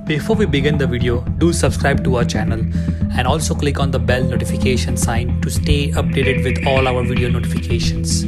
Before we begin the video, do subscribe to our channel and also click on the bell notification sign to stay updated with all our video notifications.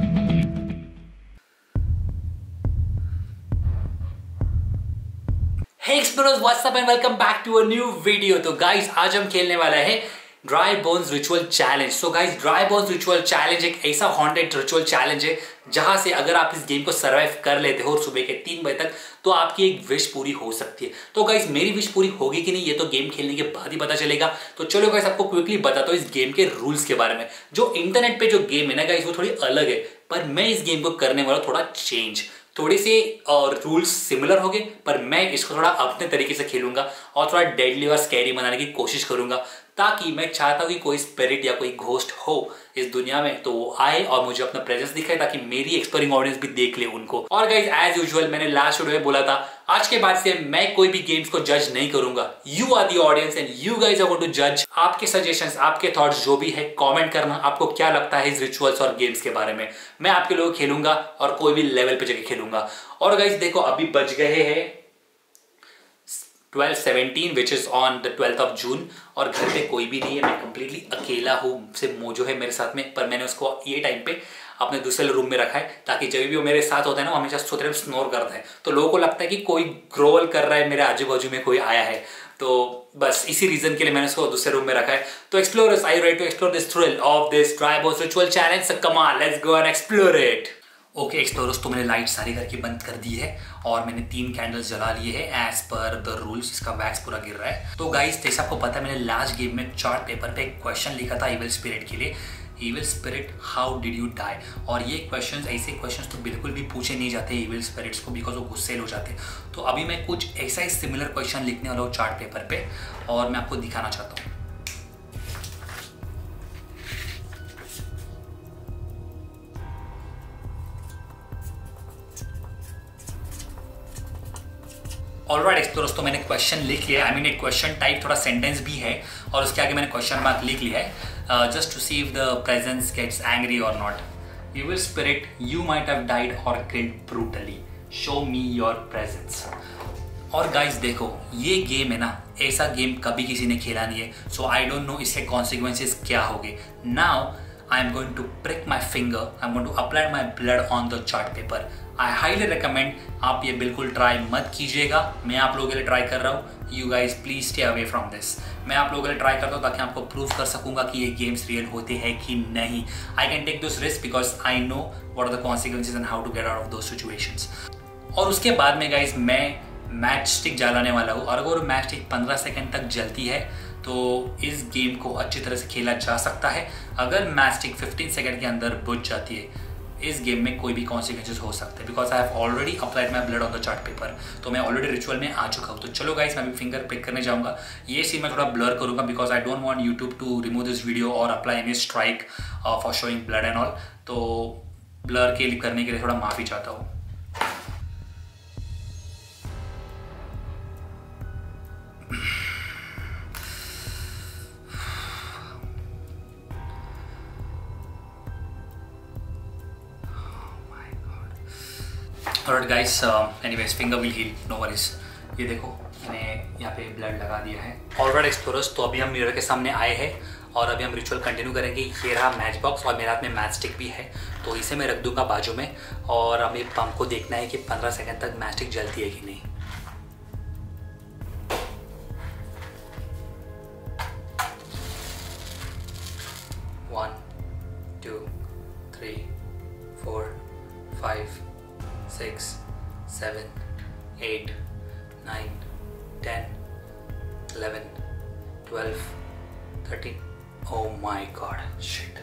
Hey explorers, what's up and welcome back to a new video. तो guys आज हम खेलने वाला है dry bones ritual challenge. So guys dry bones ritual challenge एक ऐसा haunted ritual challenge है जहां से अगर आप इस गेम को सर्वाइव कर लेते हो सुबह के 3 बजे तक तो आपकी एक विश पूरी हो सकती है। तो गाइस मेरी विश पूरी होगी कि नहीं ये तो गेम खेलने के बाद ही पता चलेगा। तो चलो गाइस आपको क्विकली बताता हूँ इस गेम के रूल्स के बारे में। जो इंटरनेट पे जो गेम है ना गाइस वो थोड़ी अलग है, पर मैं इस गेम को करने वाला थोड़ा चेंज। थोड़े से रूल्स सिमिलर हो गए पर मैं इसको थोड़ा अपने तरीके से खेलूंगा और थोड़ा डेडली और स्कैरी बनाने की कोशिश करूंगा, ताकि मैं चाहता हूं कि कोई स्पिरिट या कोई घोस्ट हो इस दुनिया में तो वो आए और मुझे अपना प्रेजेंस दिखाए, ताकि मेरी एक्सप्लोरिंग ऑडियंस भी देख ले उनको। और गाइस एज यूजुअल मैंने लास्ट वीडियो में बोला था आज के बाद से मैं कोई भी गेम्स को जज नहीं करूंगा। You are the audience and you guys are going to जज। आपके सजेशंस, आपके थॉट्स जो भी है कमेंट करना, आपको क्या लगता है इस रिचुअल्स और गेम्स के बारे में। मैं आपके लोग खेलूंगा और कोई भी लेवल पे जाके खेलूंगा। और गाइस देखो अभी बज गए हैं 12:17 which is on the 12th of June और घर पे कोई भी नहीं है, मैं कंप्लीटली अकेला हूँ। सिर्फ मोजो है मेरे साथ में, पर मैंने उसको ये टाइम पे अपने दूसरे रूम में रखा है ताकि जब भी वो मेरे साथ होता है ना वो हमेशा सोते टाइम स्नोर करता है, तो लोगों को लगता है कि कोई ग्रोल कर रहा है, मेरे आजू बाजू में कोई आया है। तो बस इसी रीजन के लिए मैंने उसको दूसरे रूम में रखा है। तो explorers, I you ready to explore this thrill of this dry bones ritual challenge? Come on, let's go and explore it. Okay explorers, तो मैंने लाइट सारी घर की बंद कर दी है और मैंने 3 कैंडल्स जला लिए हैं एज पर द रूल्स। इसका वैक्स पूरा गिर रहा है। तो गाइस जैसे आपको पता है मैंने लास्ट गेम में चार्ट पेपर पे एक क्वेश्चन लिखा था इविल स्पिरिट के लिए, evil spirit how did you die. और ये क्वेश्चंस, ऐसे क्वेश्चंस तो बिल्कुल भी पूछे नहीं जाते इविल स्पिरिट्स को, बिकॉज वो गुस्से हो जाते हैं। तो अभी मैं कुछ ऐसा ही सिमिलर क्वेश्चन लिखने वाला हूँ चार्ट पेपर पे और मैं आपको दिखाना चाहता हूँ। ऑलराइट एक्सप्लोरर्स, तो मैंने क्वेश्चन लिख लिया। आई मीन एक क्वेश्चन टाइप थोड़ा सेंटेंस भी है और उसके आगे मैंने क्वेश्चन मार्क लिख लिया है, just to see if the presence gets angry और not. Evil spirit, you might have died और killed brutally, show me your presence. और गाइस देखो ये गेम है ना, ऐसा गेम कभी किसी ने खेला नहीं है, सो आई डोंट नो इसके कॉन्सिक्वेंसेस क्या होंगे। Now I am going to prick my finger, I am going to apply my blood on the chart paper. I highly recommend आप ये बिल्कुल ट्राई मत कीजिएगा। मैं आप लोगों के लिए ट्राई कर रहा हूँ, you guys please stay away from this। मैं आप लोगों के लिए ट्राई करता हूँ ताकि आपको प्रूव कर सकूंगा कि ये गेम्स रियल होते हैं कि नहीं। I can take this risk because I know what are the consequences and how to get out of those situations। और उसके बाद में गाइज मैं मैच स्टिक जलाने वाला हूँ और अगर मैच स्टिक 15 सेकेंड तक जलती है तो इस गेम को अच्छी तरह से खेला जा सकता है। अगर मैच स्टिक 15 सेकेंड के अंदर बुझ जाती है इस गेम में कोई भी कॉन्सिक्वेंसेस हो सकते हैं, because I have already applied my blood on the chart paper. तो मैं ऑलरेडी रिचुअल में आ चुका हूँ। तो चलो गाइस मैं भी फिंगर पिक करने जाऊँगा। ये सीन मैं थोड़ा ब्लर करूँगा because I don't want YouTube to remove this video और apply any strike for showing blood and all. तो ब्लर के लिए करने के लिए थोड़ा माफ़ी चाहता हूँ। Alright guys, anyways finger will heal, no worries। ये देखो मैंने यहाँ पे ब्लड लगा दिया है। Alright explorers, तो अभी हम मिरर के सामने आए हैं और अभी हम रिचुअल कंटिन्यू करेंगे। ये रहा मैच बॉक्स और मेरे हाथ में मैच स्टिक भी है, तो इसे मैं रख दूंगा बाजू में और हमें पंप को देखना है कि 15 सेकंड तक मैच स्टिक जलती है कि नहीं। One, 2, 3, 4, 5, 6, 7, 8, 9, 10, 11, 12, 13. Oh my god, shit.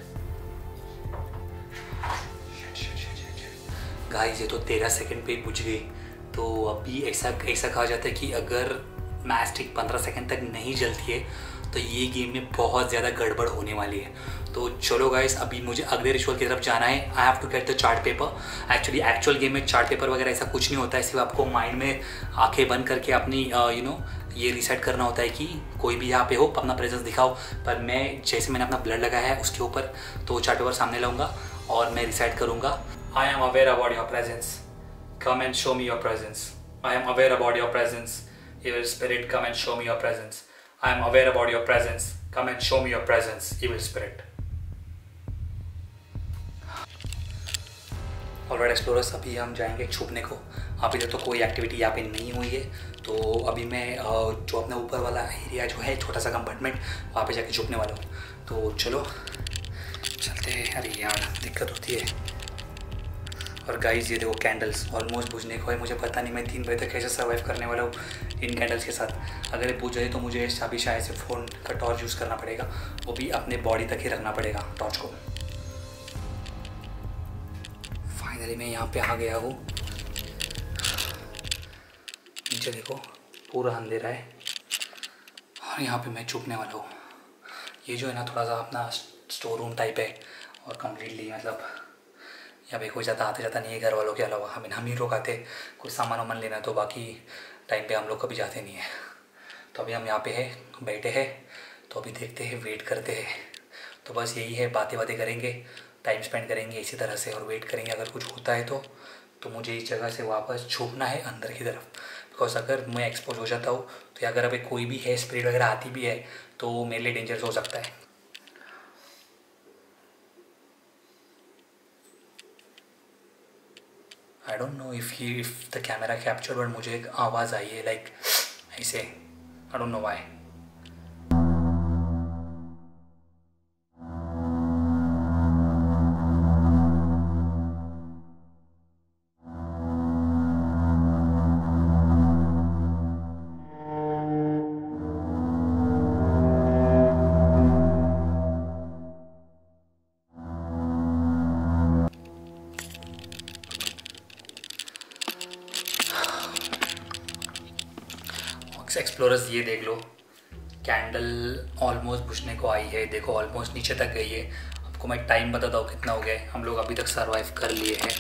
Guys ये तो 13 सेकंड पे बुझ गई। तो अभी ऐसा कहा जाता है कि अगर मैच स्टिक 15 सेकंड तक नहीं जलती है तो ये गेम में बहुत ज़्यादा गड़बड़ होने वाली है। तो चलो गाइस अभी मुझे अगले रिचुअल की तरफ जाना है। I have to get the chart paper. Actually actual game में चार्ट पेपर वगैरह ऐसा कुछ नहीं होता है, सिर्फ आपको माइंड में आंखें बंद करके अपनी ये रिसेट करना होता है कि कोई भी यहाँ पे हो अपना प्रेजेंस दिखाओ। पर मैं जैसे मैंने अपना ब्लड लगाया है उसके ऊपर तो चार्ट पेपर सामने लाऊंगा और मैं रिसेट करूँगा। I am aware about your presence, come and show me your presence. I am aware about your presence, Evil spirit, come and show me your presence. I am aware about your presence. Come and show me your presence, evil spirit. Alright explorers, अभी हम जाएंगे छुपने को। अभी तक तो कोई activity यहाँ पे नहीं हुई है, तो अभी मैं जो अपना ऊपर वाला एरिया जो है छोटा सा कंपार्टमेंट, वहाँ पे जाके छुपने वाला हूँ। तो चलो चलते हैं। अरे यार दिक्कत होती है। और गाइस ये देखो कैंडल्स ऑलमोस्ट बुझने को है। मुझे पता नहीं मैं 3 बजे तक कैसे सर्वाइव करने वाला हूँ इन कैंडल्स के साथ। अगर ये बुझ जाए तो मुझे अभी शायद से फ़ोन का टॉर्च यूज़ करना पड़ेगा, वो भी अपने बॉडी तक ही रखना पड़ेगा टॉर्च को। फाइनली मैं यहाँ पे आ गया हूँ। नीचे देखो पूरा अंधेरा है और यहाँ पे मैं छुपने वाला हूँ। ये जो है ना थोड़ा सा अपना स्टोर रूम टाइप है और कम्प्लीटली मतलब यहाँ पे कोई ज़्यादा आते जाता नहीं है घर वालों के अलावा। हम ही लोग आते कुछ सामान वामान लेना, तो बाकी टाइम पे हम लोग कभी जाते नहीं हैं। तो अभी हम यहाँ पे हैं, बैठे हैं, तो अभी देखते हैं, वेट करते हैं। तो बस यही है, बातें करेंगे, टाइम स्पेंड करेंगे इसी तरह से और वेट करेंगे। अगर कुछ होता है तो मुझे इस जगह से वापस छुपना है अंदर की तरफ, बिकॉज अगर मैं एक्सपोज हो जाता हूँ तो अगर अभी कोई भी है स्पिरिट वगैरह आती भी है तो मेरे लिए डेंजरस हो सकता है। I don't know if the camera capture, but मुझे एक आवाज़ आई है लाइक ऐसे, I don't know why. Explorers ये देख लो, कैंडल ऑलमोस्ट बुझने को आई है। देखो ऑलमोस्ट नीचे तक गई है। आपको मैं टाइम बताता हूँ कितना हो गया है। हम लोग अभी तक सरवाइव कर लिए हैं।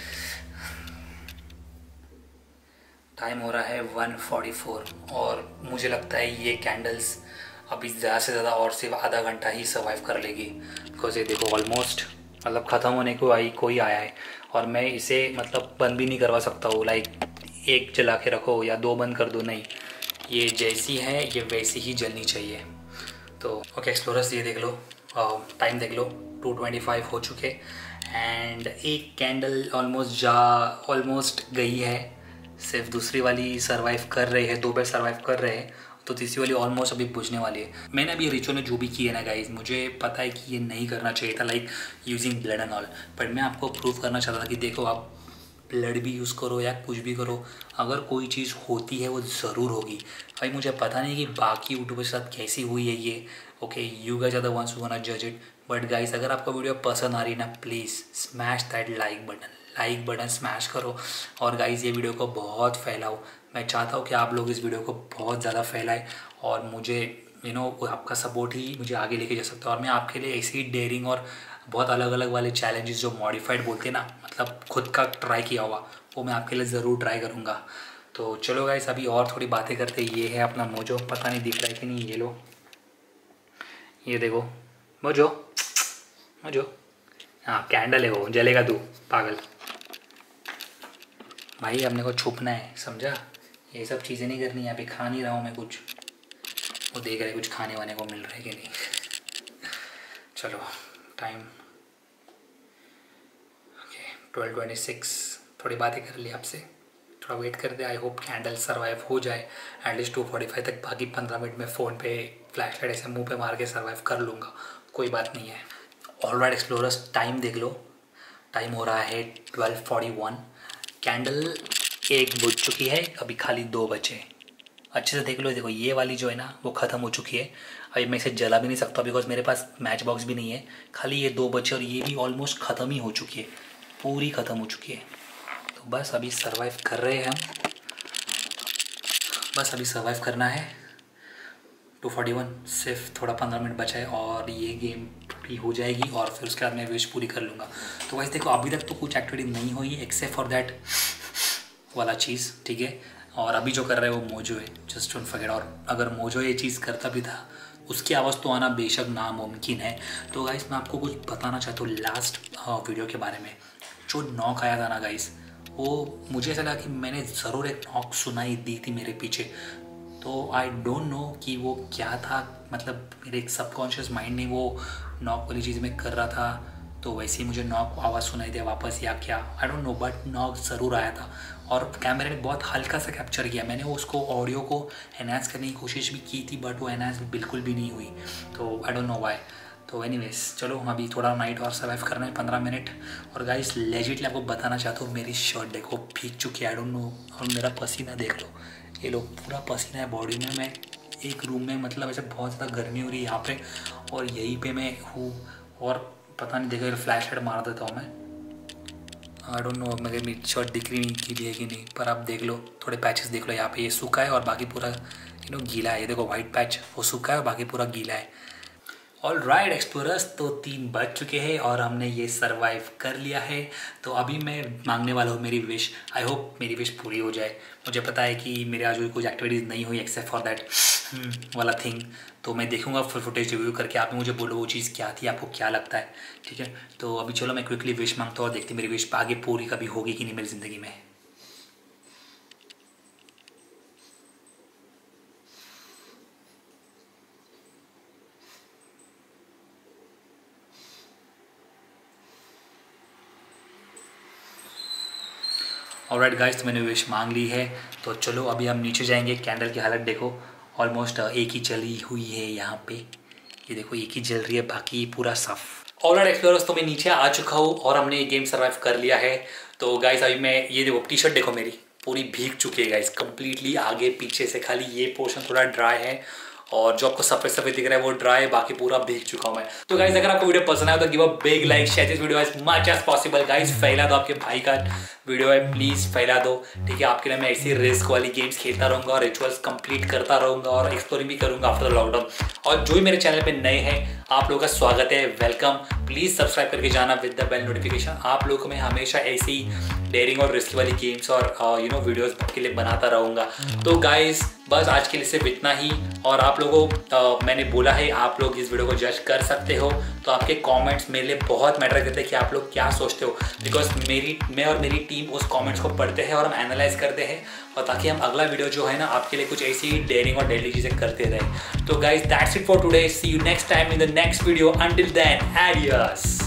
टाइम हो रहा है 1:44 और मुझे लगता है ये कैंडल्स अभी ज़्यादा से ज़्यादा और सिर्फ आधा घंटा ही सर्वाइव कर लेगी। बिकॉज ये देखो ऑलमोस्ट मतलब ख़त्म होने को कोई आया है और मैं इसे मतलब बंद भी नहीं करवा सकता हूँ। लाइक एक जला के रखो या 2 बंद कर दो, नहीं, ये जैसी है ये वैसी ही जलनी चाहिए। तो ओके एक्सप्लोरर्स ये देख लो, टाइम देख लो, 2:25 हो चुके एंड एक कैंडल ऑलमोस्ट गई है। सिर्फ दूसरी वाली सरवाइव कर रहे हैं, 2 बार सरवाइव कर रहे हैं, तो तीसरी वाली ऑलमोस्ट अभी बुझने वाली है। मैंने अभी रिचुअल में जो भी किया ना गाइज, मुझे पता है कि ये नहीं करना चाहिए था, like using blood and all, but मैं आपको प्रूव करना चाहता था कि देखो आप ब्लड भी यूज़ करो या कुछ भी करो, अगर कोई चीज़ होती है वो ज़रूर होगी। भाई मुझे पता नहीं कि बाकी यूट्यूबर के साथ कैसी हुई है ये, okay you guys are the ones who gonna जज इट। बट गाइस अगर आपको वीडियो पसंद आ रही है ना, please smash that like button smash करो और गाइस ये वीडियो को बहुत फैलाओ। मैं चाहता हूँ कि आप लोग इस वीडियो को बहुत ज़्यादा फैलाएं और मुझे आपका सपोर्ट ही मुझे आगे लेके जा सकता है। और मैं आपके लिए ऐसी डेयरिंग और बहुत अलग अलग वाले चैलेंजेस जो मॉडिफाइड बोलते हैं ना, मतलब खुद का ट्राई किया हुआ, वो मैं आपके लिए ज़रूर ट्राई करूँगा। तो चलो गाइस अभी और थोड़ी बातें करते। ये है अपना मोजो, पता नहीं दिख रहा है कि नहीं, ये लो, ये देखो मोजो, हाँ कैंडल है वो, जलेगा तू पागल। भाई अपने को छुपना है, समझा? ये सब चीज़ें नहीं करनी है। अभी खा नहीं रहा हूँ मैं कुछ, वो देख रहे कुछ खाने वाने को मिल रहा है कि नहीं। चलो टाइम ओके 12:26, थोड़ी बातें कर ली आपसे, थोड़ा वेट कर दे। आई होप कैंडल सर्वाइव हो जाए एटलीस्ट 2:45 तक। बाकी 15 मिनट में फ़ोन पे फ्लैश लाइट ऐसे मुँह पे मार के सर्वाइव कर लूँगा, कोई बात नहीं है। ऑलराइट एक्सप्लोरर्स टाइम देख लो, टाइम हो रहा है 12:41। कैंडल 1 बुझ चुकी है, अभी खाली 2 बचे। अच्छे से देख लो, देखो ये वाली जो है ना वो ख़त्म हो चुकी है। अभी मैं इसे जला भी नहीं सकता बिकॉज मेरे पास मैच बॉक्स भी नहीं है। खाली ये 2 बचे और ये भी ऑलमोस्ट ख़त्म ही हो चुकी है, पूरी ख़त्म हो चुकी है। तो बस अभी सर्वाइव कर रहे हैं हम, बस अभी सर्वाइव करना है। 2:41, सिर्फ थोड़ा 15 मिनट बचा है और ये गेम पूरी हो जाएगी और फिर उसके बाद मैं विश पूरी कर लूँगा। तो वैसे देखो अभी तक तो कुछ एक्टिविटी नहीं हुई एक्सेप्ट फॉर दैट वाला चीज़, ठीक है। और अभी जो कर रहा है वो मोजो है, जस्ट डोंट फॉरगेट। और अगर मोजो ये चीज़ करता भी था, उसकी आवाज़ तो आना बेशक नामुमकिन है। तो गाइस मैं आपको कुछ बताना चाहता हूँ लास्ट वीडियो के बारे में। जो नॉक आया था ना गाइस, वो मुझे ऐसा लगा कि मैंने ज़रूर एक नॉक सुनाई दी थी मेरे पीछे, तो आई डोंट नो कि वो क्या था, मतलब मेरे एक सबकॉन्शियस माइंड ने वो नॉक वाली चीज़ में कर रहा था, तो वैसे ही मुझे नॉक आवाज़ सुनाई दिया वापस या क्या, I don't know, but knock ज़रूर आया था और कैमरे ने बहुत हल्का सा कैप्चर किया। मैंने वो उसको ऑडियो को एनहांस करने की कोशिश भी की थी, बट वो एनहांस बिल्कुल भी नहीं हुई, तो आई डोंट नो व्हाई। तो एनीवेज चलो अभी थोड़ा नाइट और सर्वाइव करना है 15 मिनट। और गाइस लेजिटली आपको बताना चाहता हूँ, मेरी शर्ट देखो भीग चुकी है, आई डोंट नो, और मेरा पसीना देख लो, ये लो पूरा पसीना है बॉडी में। मैं एक रूम में, मतलब ऐसे बहुत ज़्यादा गर्मी हो रही है यहाँ पे, और यहीं पे मैं हूँ, और पता नहीं, देखो फ्लैश लाइट मार देता हूँ मैं, आई डोंट नो मगर मेरी शर्ट दिख रही नहीं गीली है कि नहीं, पर आप देख लो थोड़े पैचेस देख लो, यहाँ पे ये सूखा है और बाकी पूरा गीला है। ये देखो वाइट पैच वो सूखा है और बाकी पूरा गीला है। ऑल राइट एक्सप्लोरर्स, तो 3 बज चुके हैं और हमने ये सरवाइव कर लिया है। तो अभी मैं मांगने वाला हूँ मेरी विश, आई होप मेरी विश पूरी हो जाए। मुझे पता है कि मेरे आज कुछ एक्टिविटीज़ नहीं हुई एक्सेप्ट फॉर दैट वाला थिंग, तो मैं देखूंगा फुल फुटेज रिव्यू करके, आप मुझे बोलो वो चीज़ क्या थी, आपको क्या लगता है, ठीक है। तो अभी चलो मैं क्विकली विश मांगता हूँ और देखते मेरी विश आगे पूरी कभी होगी कि नहीं मेरी ज़िंदगी में। ऑलराइट गाइस, तो मैंने विश मांग ली है, तो चलो अभी हम नीचे जाएंगे। कैंडल की हालत देखो, ऑलमोस्ट एक ही जली हुई है यहाँ पे, ये देखो एक ही जल रही है, बाकी पूरा साफ। ऑलराइट एक्सप्लोरर्स, तो मैं नीचे आ चुका हूँ और हमने ये गेम सर्वाइव कर लिया है। तो गाइस अभी मैं ये देखो टी शर्ट देखो मेरी पूरी भीग चुकी है गाइस कंप्लीटली, आगे पीछे से, खाली ये पोर्शन थोड़ा ड्राई है और जो आपको सफेद सफेद दिख रहा है वो ड्राई है, बाकी पूरा भीग चुका हूँ मैं। तो गाइस अगर आपको वीडियो पसंद आया तो give a big like, share this video as much as possible. Guys फैला दो, आपके भाई का वीडियो है प्लीज फैला दो, ठीक है। आपके लिए मैं ऐसी रिस्क वाली गेम्स खेलता रहूंगा और रिचुअल्स कंप्लीट करता रहूंगा और एक्सप्लोरिंग भी करूंगा आफ्टर लॉकडाउन। और जो भी मेरे चैनल पे नए हैं आप लोगों का स्वागत है, वेलकम। प्लीज सब्सक्राइब करके जाना विद द बेल नोटिफिकेशन। आप लोगों को मैं हमेशा ऐसी डेयरिंग और रिस्क वाली गेम्स और वीडियोस के लिए बनाता रहूंगा। तो गाइस बस आज के लिए सिर्फ इतना ही, और आप लोगों को मैंने बोला है आप लोग इस वीडियो को जज कर सकते हो, तो आपके कमेंट्स मेरे लिए बहुत मैटर करते हैं कि आप लोग क्या सोचते हो, बिकॉज मैं और मेरी टीम उस कमेंट्स को पढ़ते हैं और हम एनालाइज करते हैं, और ताकि हम अगला वीडियो जो है ना आपके लिए कुछ ऐसी डेयरिंग और डेली चीज़ें करते रहे। तो guys that's it for today, see you next time in the next video, until then एडियस।